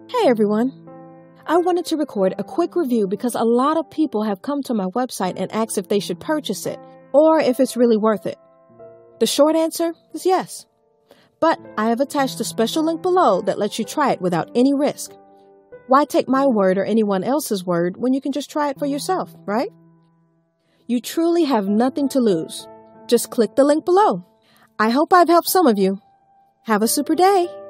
Hey everyone! I wanted to record a quick review because a lot of people have come to my website and asked if they should purchase it or if it's really worth it. The short answer is yes. But I have attached a special link below that lets you try it without any risk. Why take my word or anyone else's word when you can just try it for yourself, right? You truly have nothing to lose. Just click the link below. I hope I've helped some of you. Have a super day!